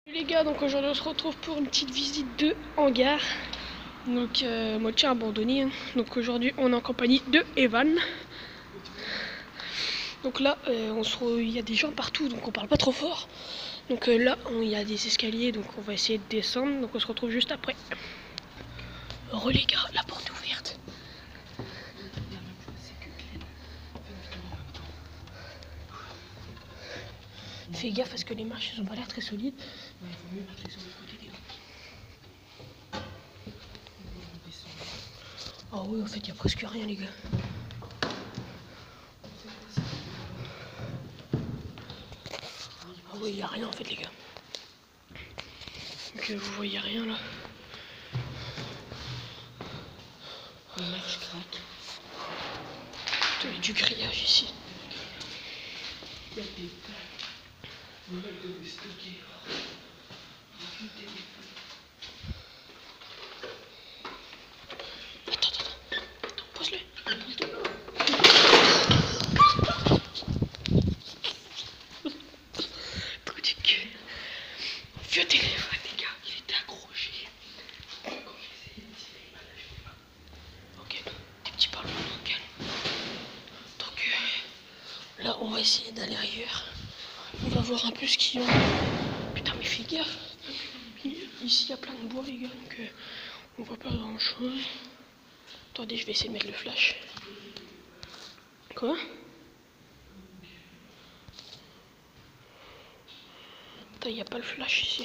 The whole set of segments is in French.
Les gars, donc aujourd'hui on se retrouve pour une petite visite de hangar. Donc moitié abandonné, hein. Donc aujourd'hui on est en compagnie de Evan. Donc là il y a des gens partout, donc on parle pas trop fort. Donc là il y a des escaliers, donc on va essayer de descendre. Donc on se retrouve juste après. Heureux les gars, la porte est ouverte. Fais gaffe parce que les marches elles ont pas l'air très solides. Ouais, il vaut mieux marcher sur le côté, les gars. Ah oui, en fait, il y a presque rien, les gars. Ah oui, il y a rien en fait, les gars. Donc vous voyez rien là. Les marches craquent. Il y a du grillage ici. Il y a des tas. On va le stocker. Attends, pose-le. Trou du cul. Vieux téléphone, les gars, il était accroché. Quand j'essayais de tirer, il m'a lâché les mains. Ok, des petits ballons, calme. Donc là, on va essayer d'aller ailleurs. On va voir un peu ce qu'il y a. Putain, mais fais gaffe. Ici, il y a plein de bois, les gars, donc on voit pas grand chose. Attendez, je vais essayer de mettre le flash. Quoi? Putain, il n'y a pas le flash ici.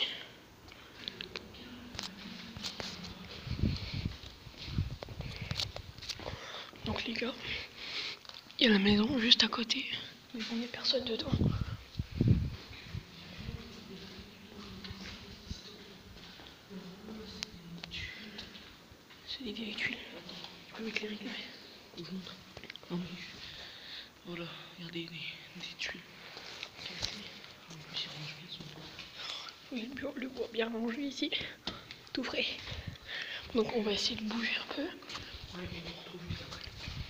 Donc les gars, il y a la maison juste à côté. Mais bon, il n'y a personne dedans. C'est des vieilles tuiles. Tu peux m'éclairer, mais... Je montre. Non mais... Voilà, regardez des tuiles. En plus, ils rangent bien son bois. Oui, le bois bien rangé ici. Tout frais. Donc on va essayer de bouger un peu. Ouais, on va retrouver juste après.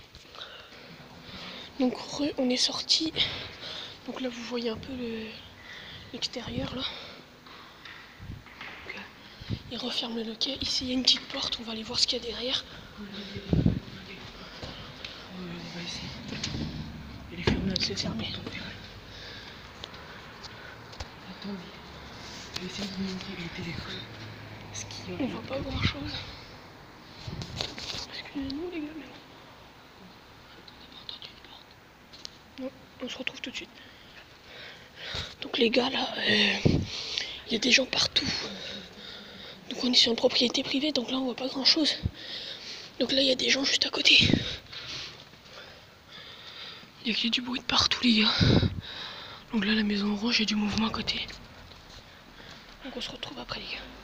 Donc on est sorti. Donc là vous voyez un peu l'extérieur là. Donc, il referme le loquet. Ici il y a une petite porte, on va aller voir ce qu'il y a derrière. On va essayer. Elle est fermée, C'est fermé. Attendez. Je vais essayer de vous montrer avec le téléphone. Ce qu'il y a. On voit pas grand chose. Excusez-nous les gars, mais bon. On n'a pas entendu une porte. Non, on se retrouve tout de suite. Donc les gars là, il y a des gens partout. Donc on est sur une propriété privée, donc là on voit pas grand chose. Donc là il y a des gens juste à côté. Il y a du bruit de partout les gars. Donc là la maison orange, il y a du mouvement à côté. Donc on se retrouve après les gars.